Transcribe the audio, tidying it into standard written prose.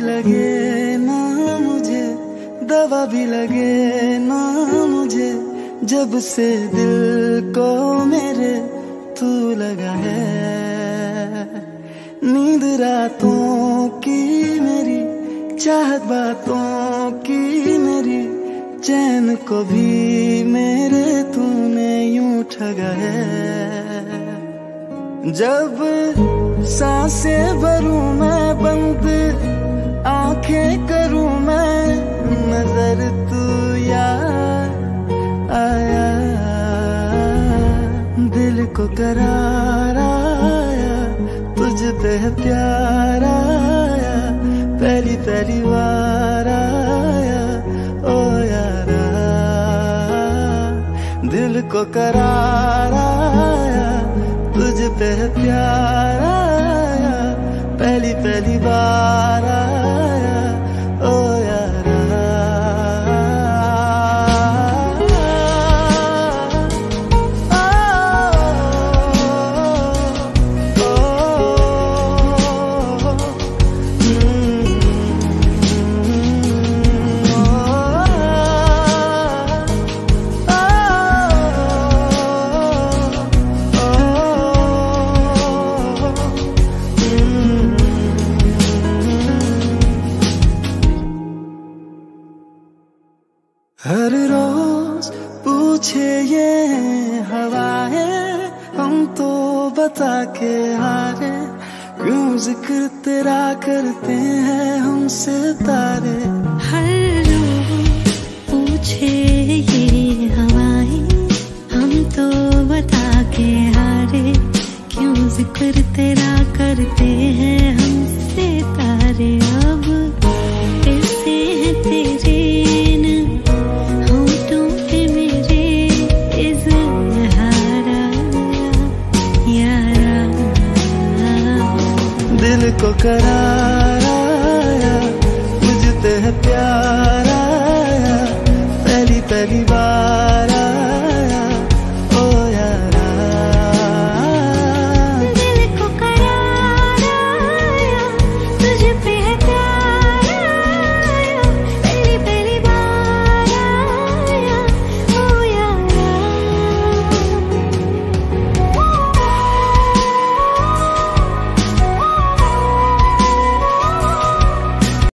लगे ना मुझे, दवा भी लगे ना मुझे, जब से दिल को मेरे तू लगा है। नींद रातों की मेरी, चाहत बातों की मेरी, चैन को भी मेरे तूने यूं ठगा है। जब सांसें भरूं मैं बंद, आंखें करूं मैं, नजर तू यार आया, दिल को करार आया, तुझ पे प्यार आया, पहली पहली बार आया ओ यारा। दिल को करार आया, तुझ पे प्यार आया, पहली पहली बार आया ओ यारा। हर रोज पूछे ये हवाएं, हम तो बता के हारे, क्यों जिक्र तेरा करते हैं हमसे तारे। हर रोज पूछे ये हवाएं, हम तो बता के हारे, क्यों जिक्र तेरा करते हैं हमसे तारे। अब कैसे है तेरे दिल को करार आया, मुझ पे प्यार आया, पहली पहली बार आया।